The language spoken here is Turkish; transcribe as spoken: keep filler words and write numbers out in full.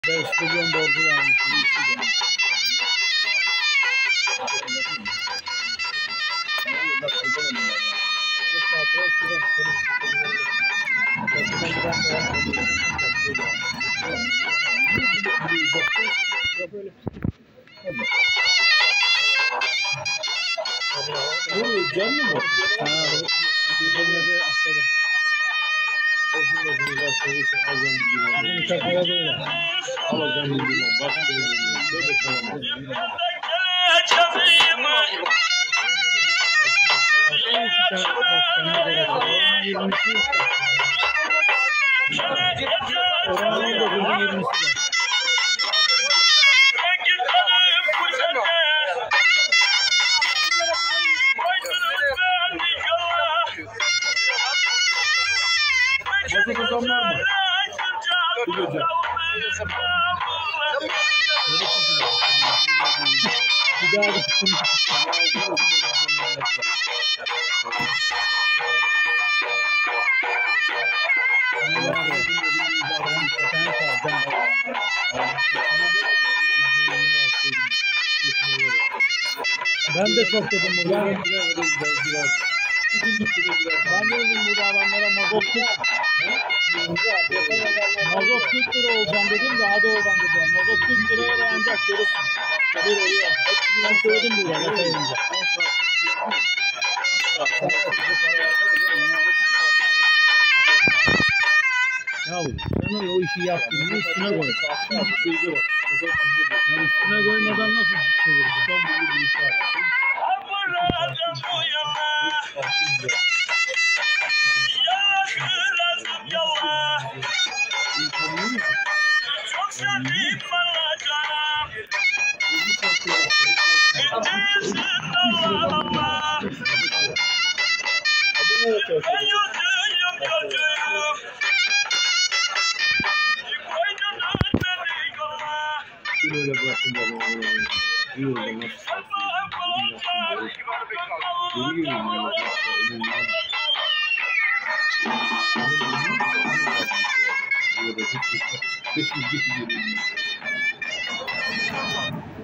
beş milyon borcu varmış. Bu canlı mı? Ha, bu aşağıda. Bunu çakmaya böyle. Alacağım bilmiyorum. Bak böyle çalamam. Oranın da bunu yirmisi var. Nasıl kazanlar mı? Bileceğim. Bir daha gittim. Ben de çok dedim burada. Ben de dedim burada adamlara mazot mazot kırk lira olacağım dedim de hadi oradan dedim. Mazot kırk liraya dayanacak görürsün. Bir oluyor. Hepsini ben söyledim burada. Ne sayınca. Ya sen o işi yaptığını üstüne koy. Ya üstüne koymadan nasıl çevireceksin? Çok sevdim bana canım. İncesin Allah Allah. Ben yüzüğüm gözüm. Koydunuz beni yola. Şöyle bırakın bana. İyi oldu nasıl? Geri geliyorum ya. Burada hiç hiç hiç hiç